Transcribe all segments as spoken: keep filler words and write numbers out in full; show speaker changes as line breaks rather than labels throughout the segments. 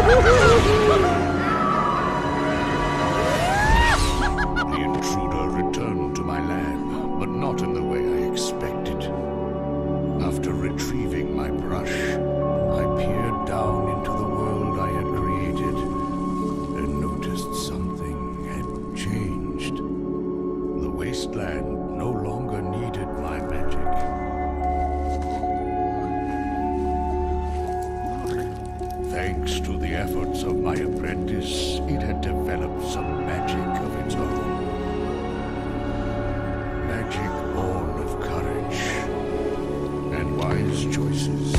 The intruder returned to my land, but not in the way I expected. After retrieving my brush, I peered down into the world I had created and noticed something had changed. The wasteland no longer needed my magic. Thanks to the efforts of my apprentice, it had developed some magic of its own. Magic born of courage and wise choices.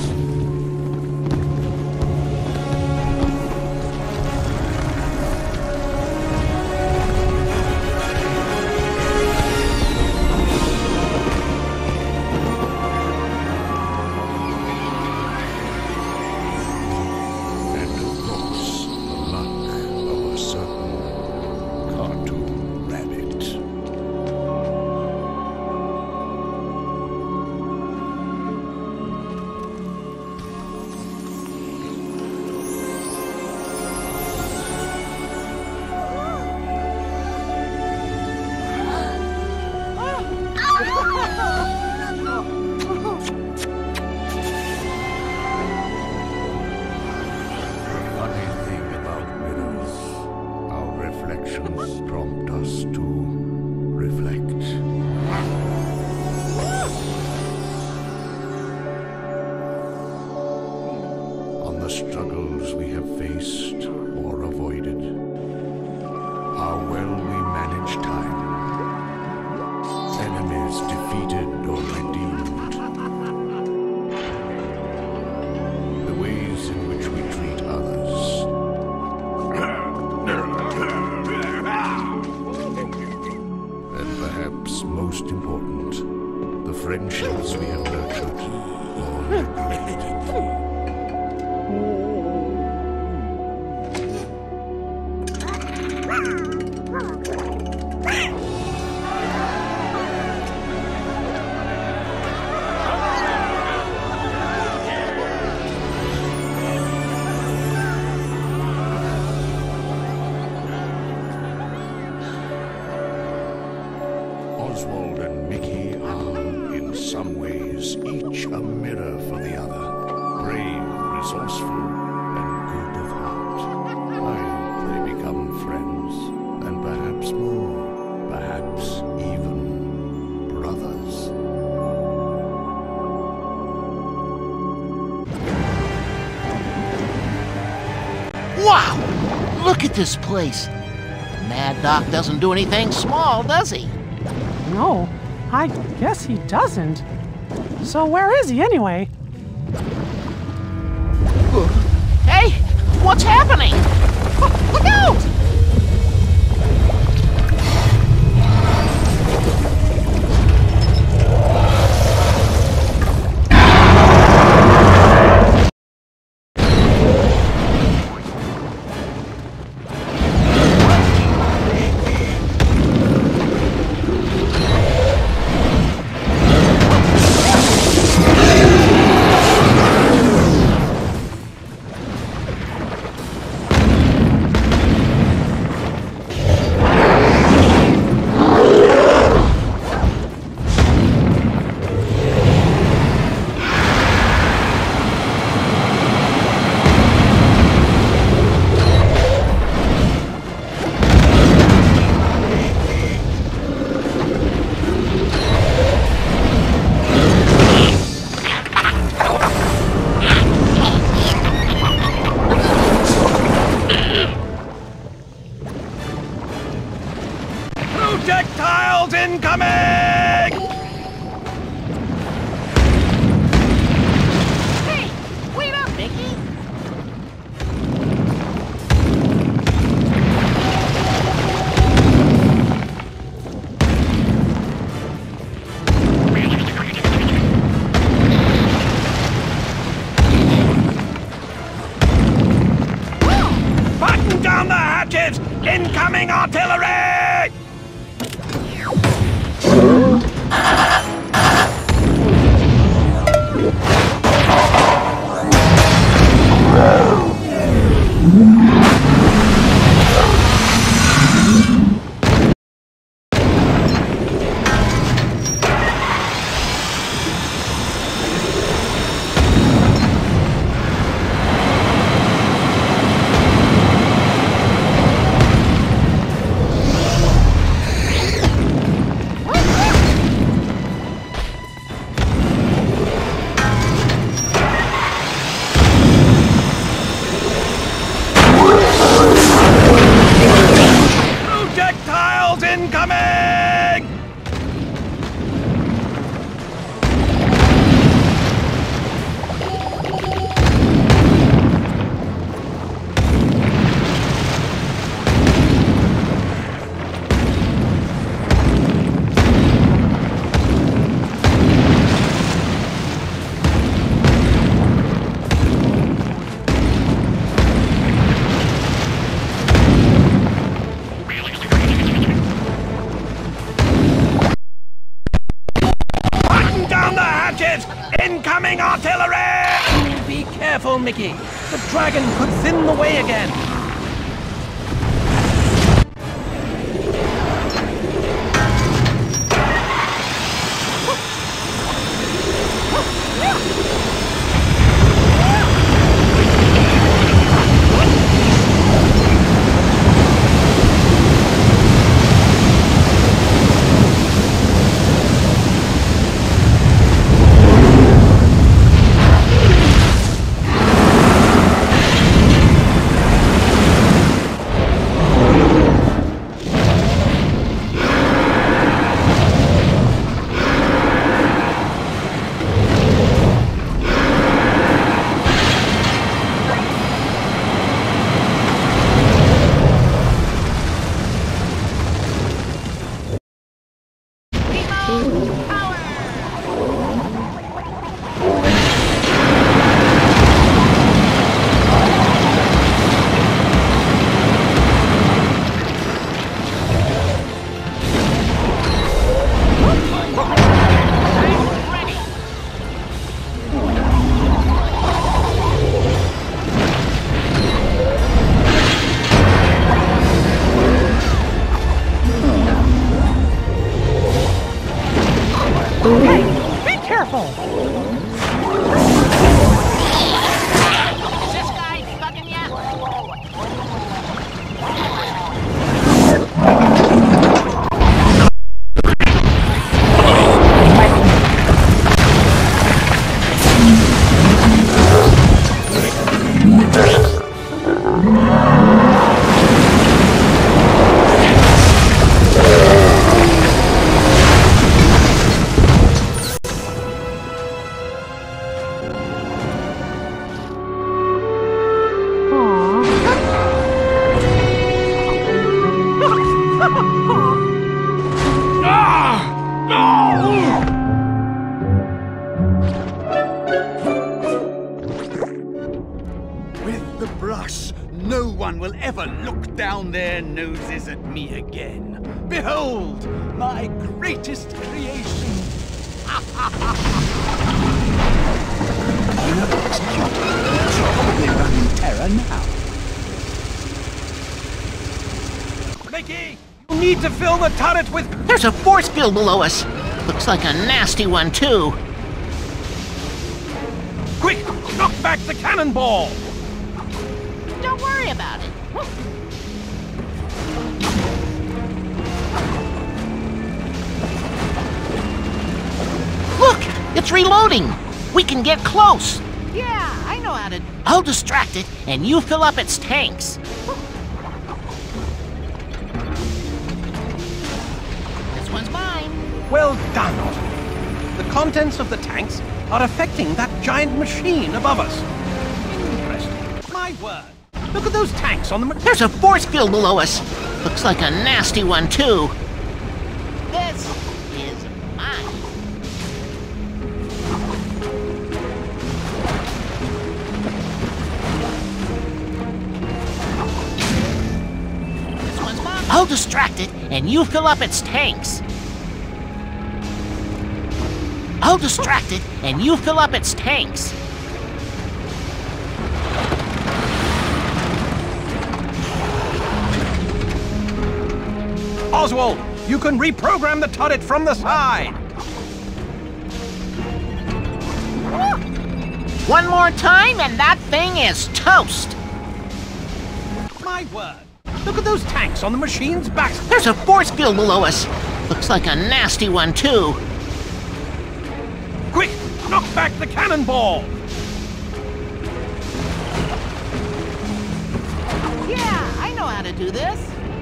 Prompt us to reflect. On the struggles we have faced or avoided, how well we manage time, enemies defeated or redeemed, the ways in which we treat others. Perhaps most important, the friendships we have nurtured or neglected. Oswald and Mickey are, in some ways, each a mirror for the other. Brave, resourceful, and good of heart. I hope they become friends, and perhaps more, perhaps even brothers.
Wow! Look at this place. Mad Doc doesn't do anything small, does he?
No, I guess he doesn't. So where is he anyway?
Hey, what's happening? Look out!
Projectiles incoming!
Hey, wait up, Mickey.
Button down the hatches! Incoming artillery!
Yeah.
Be careful, Mickey. The dragon could thin the way again.
Hey, be careful!
Is this guy bugging ya?
With the brush, no one will ever look down their noses at me again. Behold, my greatest creation. You're executed. She'll probably run in terror now.
Mickey, you need to fill the turret with...
There's a force field below us. Looks like a nasty one, too.
Quick, knock back the cannonball!
Don't worry about it. Look! It's reloading! We can get close! Yeah, I know how to... I'll distract it, and you fill up its tanks. This one's mine.
Well done, Otto. The contents of the tanks are affecting that giant machine above us. Interesting. My word. Look at those tanks on the...
There's a force field below us. Looks like a nasty one, too. This is mine. This one's mine. I'll distract it, and you fill up its tanks. I'll distract it, and you fill up its tanks.
Oswald, you can reprogram the turret from the side.
One more time, and that thing is toast.
My word. Look at those tanks on the machine's back.
There's a force field below us. Looks like a nasty one, too.
Quick, knock back the cannonball.
Yeah, I know how to do this.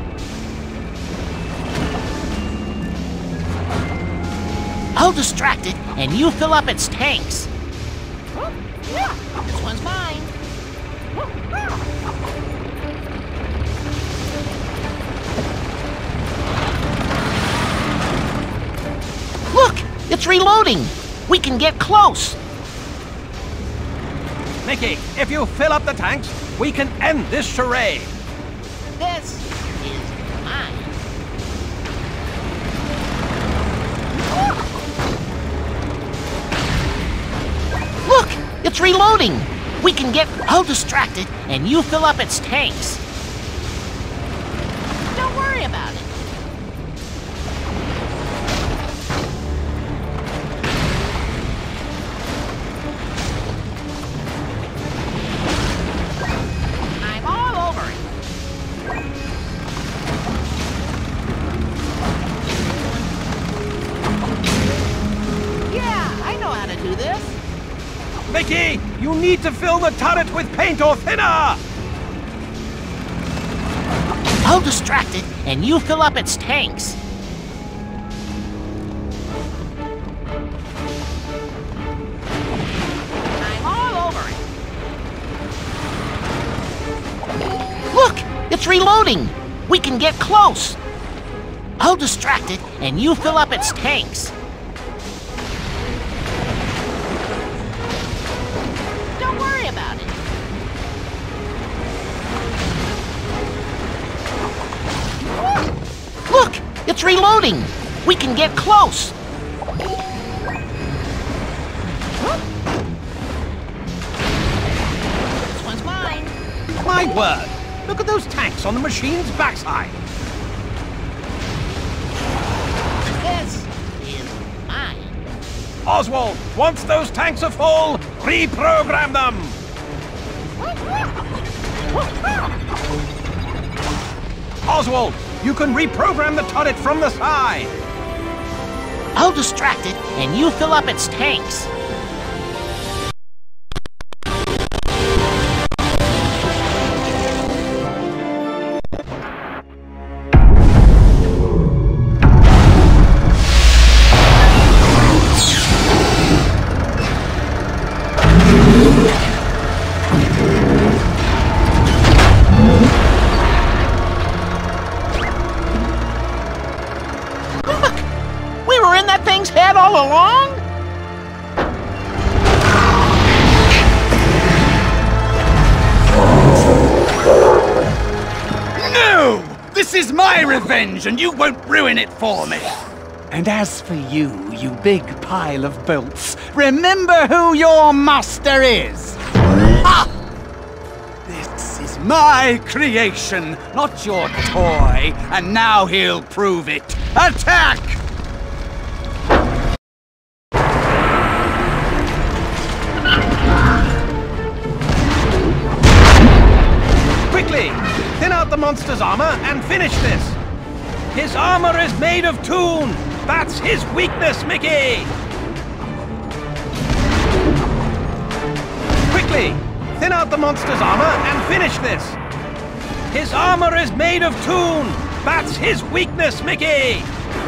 I'll distract it, and you fill up its tanks. Yeah. This one's mine. Look! It's reloading! We can get close!
Mickey, if you fill up the tanks, we can end this charade.
This is mine. Look! It's reloading! We can get... I'll distract it, and you fill up its tanks. Don't worry about it. I'm all over it. Yeah, I know how to do this.
Mickey, you need to fill the turret with paint or thinner!
I'll distract it, and you fill up its tanks. I'm all over it. Look! It's reloading! We can get close! I'll distract it, and you fill up its tanks. Don't worry about it. Look! It's reloading! We can get close! This one's mine.
My word! Look at those tanks on the machine's backside!
This is mine.
Oswald, once those tanks are full, reprogram them! Oswald, you can reprogram the turret from the side!
I'll distract it, and you fill up its tanks. Head all along?
No! This is my revenge, and you won't ruin it for me! And as for you, you big pile of bolts, remember who your master is! Ha! This is my creation, not your toy, and now he'll prove it. Attack!
Thin out the monster's armor and finish this! His armor is made of toon! That's his weakness, Mickey! Quickly! Thin out the monster's armor and finish this! His armor is made of toon! That's his weakness, Mickey!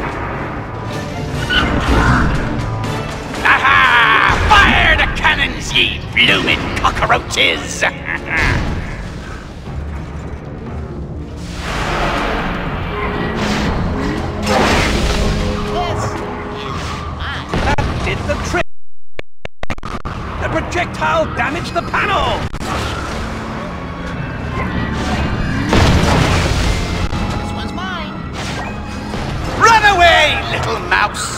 Aha! Fire the cannons, ye bloomin' cockroaches!
The trick! The projectile damaged the panel!
This one's mine.
Run away, little mouse!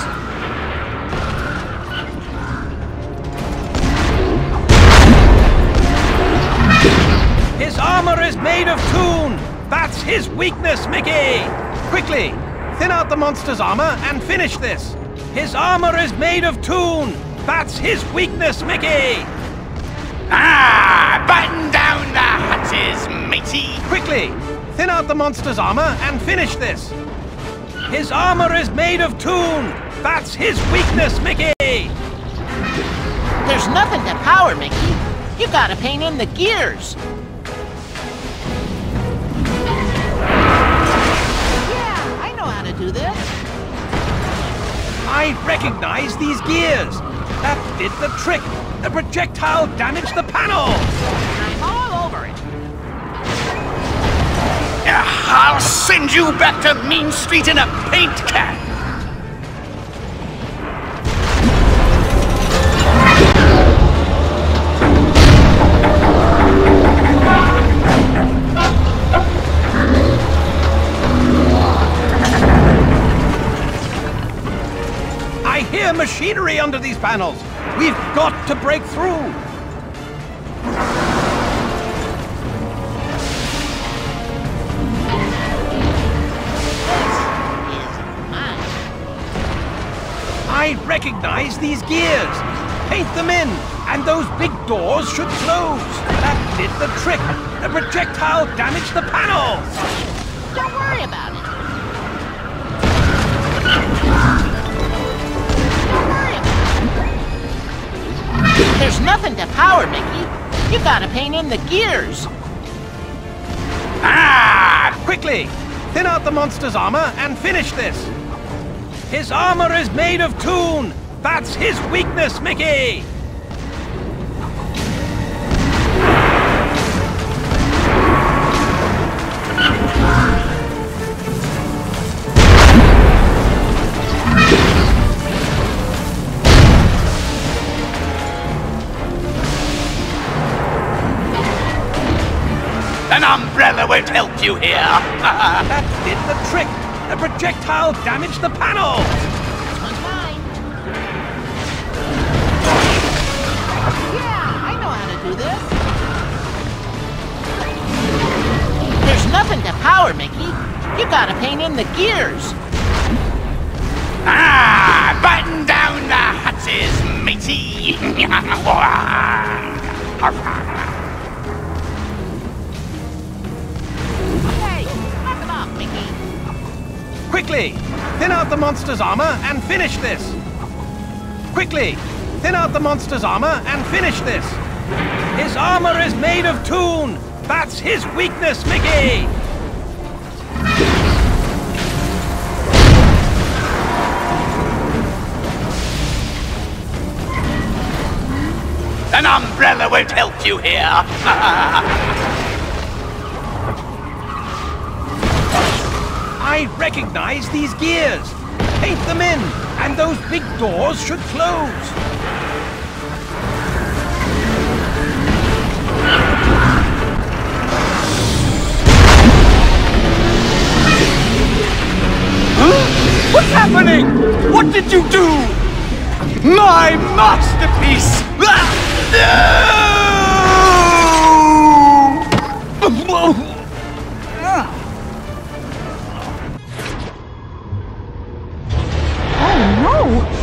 His armor is made of toon! That's his weakness, Mickey! Quickly, thin out the monster's armor and finish this! His armor is made of toon! That's his weakness, Mickey!
Ah! Batten down the hatches, matey!
Quickly! Thin out the monster's armor and finish this! His armor is made of toon! That's his weakness, Mickey!
There's nothing to power, Mickey. You gotta paint in the gears. Yeah, I know how to do this.
I recognize these gears! That did the trick! The projectile damaged the panel!
I'm all over it.
I'll send you back to Mean Street in a paint can!
I hear machinery under these panels! We've got to break through! recognize these gears. Paint them in, and those big doors should close. That did the trick. The projectile damaged the panels.
Don't worry about it. Don't worry about it. There's nothing to power, Mickey. You gotta paint in the gears.
Ah! Quickly! Thin out the monster's armor and finish this. His armor is made of toon. That's his weakness, Mickey!
An umbrella won't help you here.
That did the trick. The projectile damaged the panels.
This one's mine. Yeah, I know how to do this. There's nothing to power, Mickey. You gotta paint in the gears.
Ah! Button down the hatches, matey!
Hey, knock it off, Mickey.
Quickly! Thin out the monster's armor and finish this. Quickly! Thin out the monster's armor and finish this. His armor is made of toon. That's his weakness, Mickey!
An umbrella won't help you here.
I recognize these gears. Paint them in, and those big doors should close.
What's happening? What did you do? My masterpiece!
Oh no!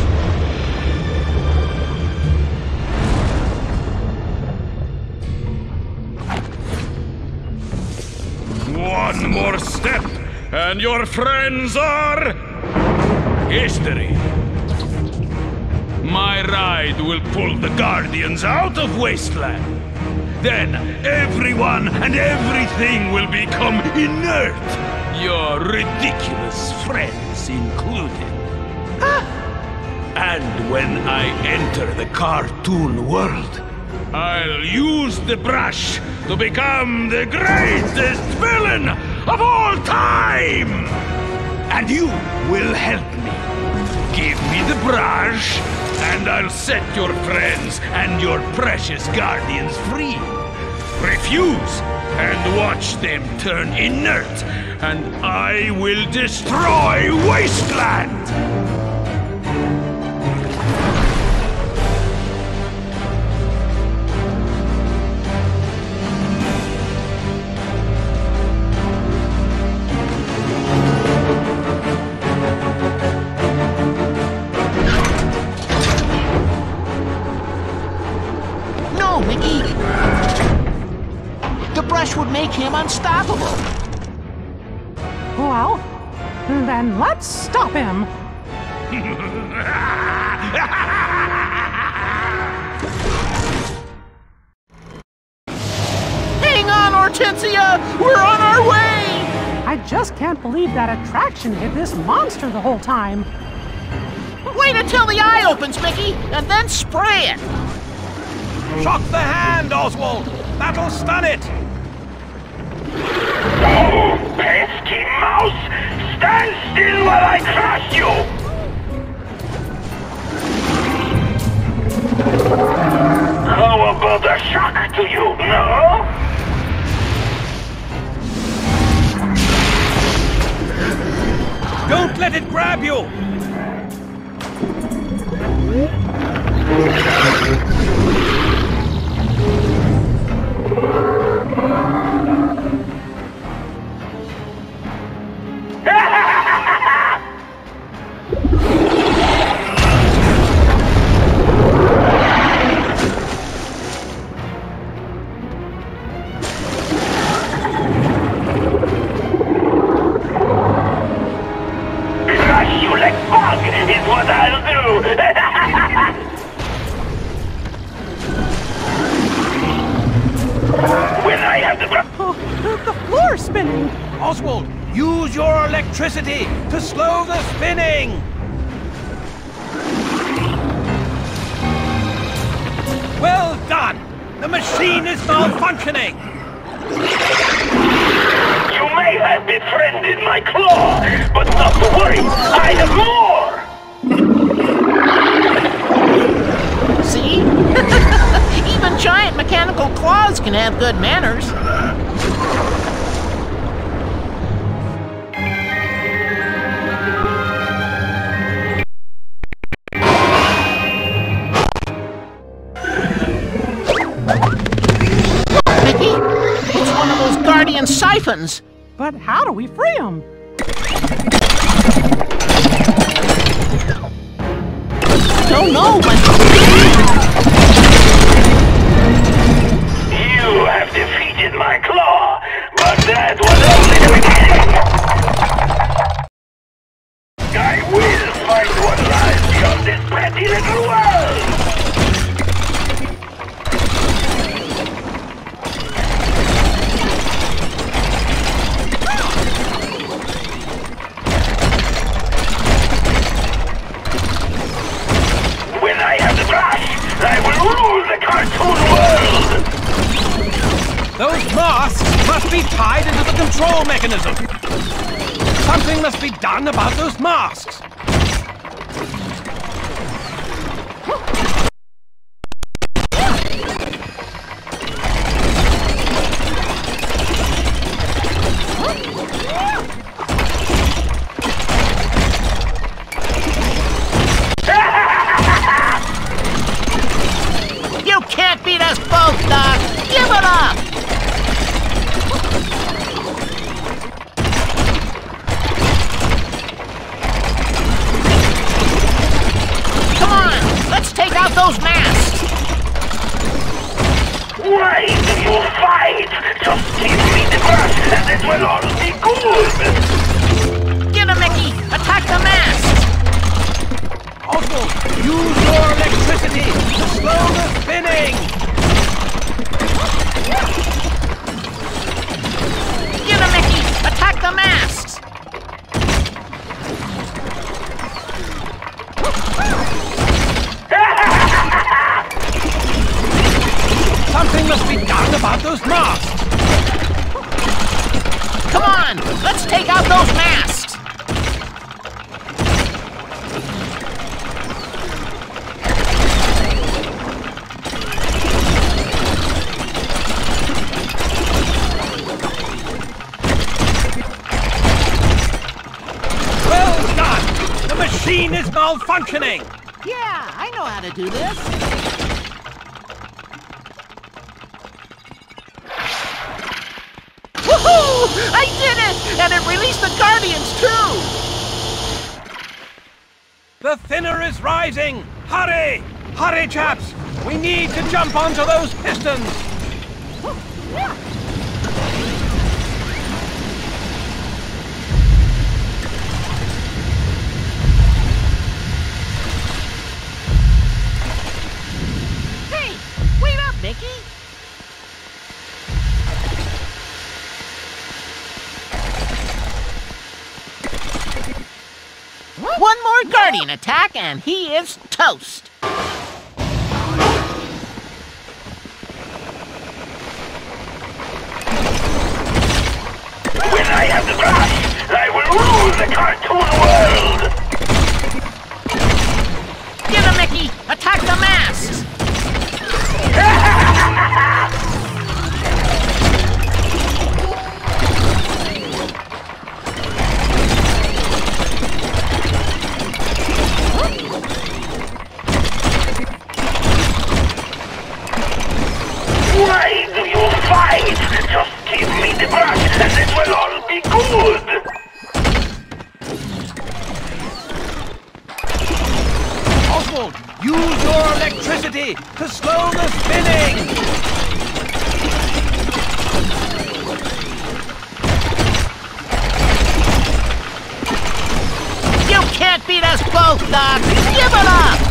One more step, and your friends are history. My ride will pull the Guardians out of Wasteland. Then everyone and everything will become inert. Your ridiculous friends included. And when I enter the cartoon world, I'll use the brush to become the greatest villain of all time! And you will help me. Give me the brush, and I'll set your friends and your precious guardians free. Refuse, and watch them turn inert, and I will destroy Wasteland!
No, Mickey. The brush would make him unstoppable.
Well, then let's stop him.
Hang on, Hortensia! We're on our way!
I just can't believe that attraction hid this monster the whole time.
Wait until the eye opens, Mickey, and then spray it!
Shock the hand, Oswald! That'll stun it!
Oh, pesky mouse! Stand still while I crush you! How about a shock to you, no?
Don't let it grab you!
The, the floor's spinning.
Oswald, use your electricity to slow the spinning! Well done! The machine is malfunctioning!
You may have befriended my claw, but not to worry, I have more!
See? Even giant mechanical claws can have good manners. Mickey, it's one of those Guardian siphons.
But how do we free him?
Don't know, but...
You have defeated my claw, but that was only the beginning! I will find what lies beyond this petty little world! When I have the brush, I will rule the cartoon world!
Those masks must be tied into the control mechanism! Something must be done about those masks!
You can't beat us both, Doc! Give it up! Come on! Let's take out those masks!
Why do you fight? Just give me the brush and it will all be good!
Get him, Mickey! Attack the masks!
Oswald, use your electricity to slow the spinning!
Get him, Mickey! Attack the masks!
Something must be done about those masks!
Come on! Let's take out those masks!
Well done! The machine is malfunctioning!
Yeah, I know how to do this. Woohoo! I did it! And it released the Guardians, too!
The thinner is rising! Hurry! Hurry, chaps! We need to jump onto those pistons!
Hey, wait up, Mickey! One more Guardian attack and he is toast!
When I have the brush, I will rule the cartoon world!
Get him, Mickey! Attack the masks!
Why do you fight? Just give me the brush and it will all be good!
Oswald, use your electricity to slow the spinning!
You can't beat us both, Doc! Give it up!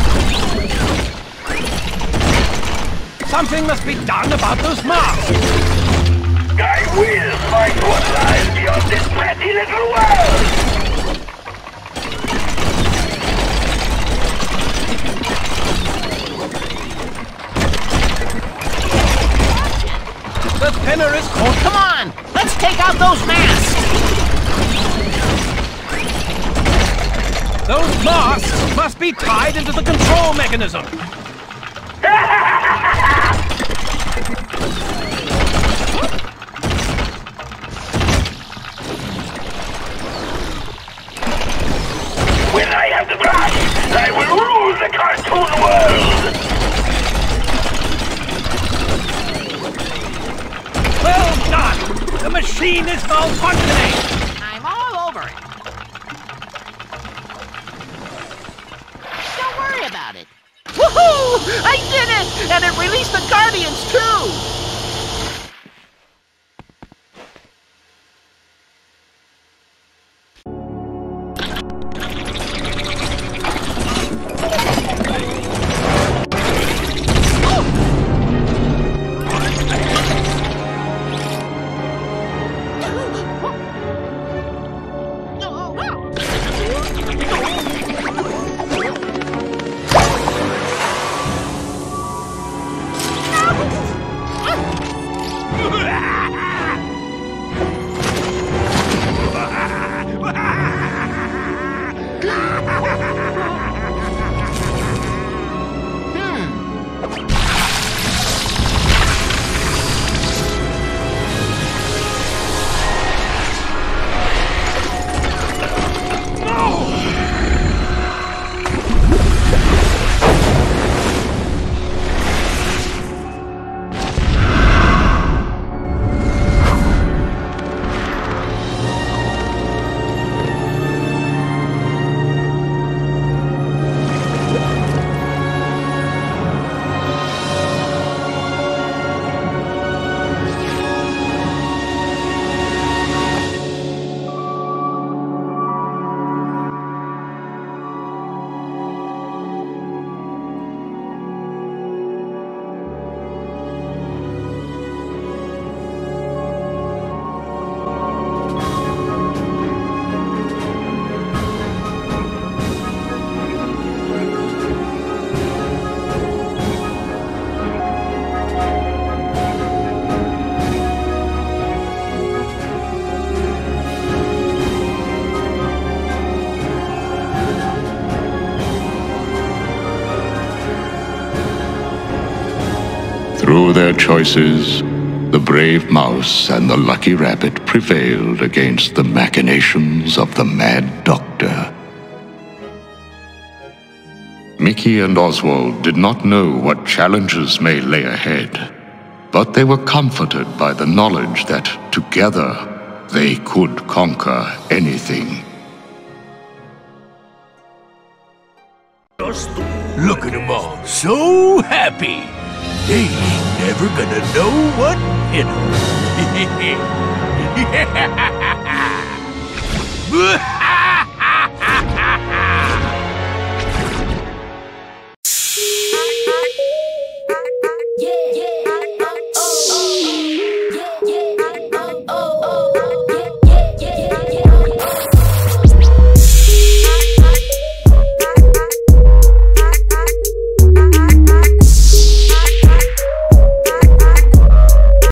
Something must be done about those masks!
I will
The spinner is caught.
Come on, let's take out those masts.
Those masts must be tied into the control mechanism.
When I have the brush, I will rule the cartoon world!
Well done! The machine is malfunctioning!
I'm all over it. Don't worry about it. Woohoo! I did it! And it released the Guardians, too!
Through their choices, the brave mouse and the lucky rabbit prevailed against the machinations of the mad doctor. Mickey and Oswald did not know what challenges may lay ahead, but they were comforted by the knowledge that together they could conquer anything.
Look at them all, so happy. They ain't never gonna know what hit them.